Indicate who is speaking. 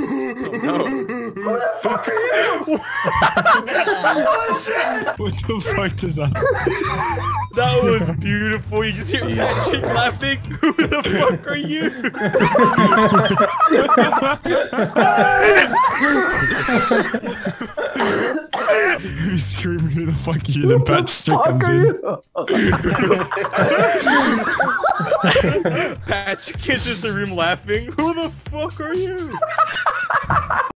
Speaker 1: Who the fuck are you? Oh, shit.
Speaker 2: What the fuck does that?
Speaker 3: That was beautiful. You just hear Patrick laughing. Who the fuck are you?
Speaker 2: He's screaming, who the fuck are you? Then Patrick comes in.
Speaker 3: Patrick enters the room laughing. Who the fuck are you?